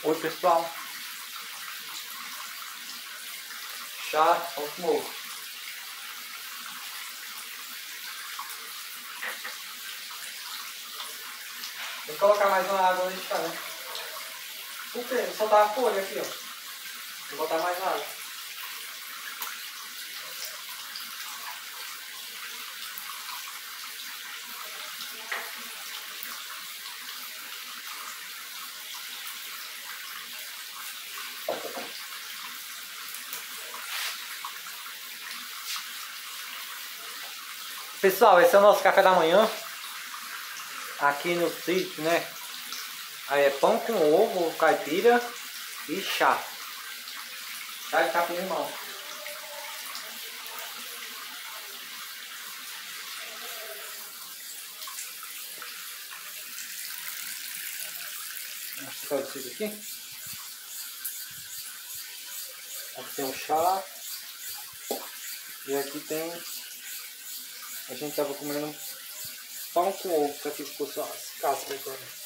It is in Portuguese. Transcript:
Oi pessoal, chá com ovo. Tem que colocar mais uma água no chá, né? Por quê? Vou soltar a folha aqui, ó. Vou botar mais água. Pessoal, esse é o nosso café da manhã aqui no sítio, né? Aí é pão com ovo, caipira e chá. Chá de capim-limão. Vamos ficar isso aqui. Aqui tem o chá. E aqui tem... A gente tava comendo pão com ovo, que aqui ficou só as cascas agora.